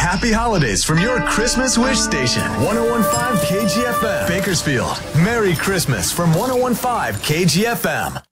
happy holidays from your Christmas wish station. 101.5 KGFM. Bakersfield. Merry Christmas from 101.5 KGFM.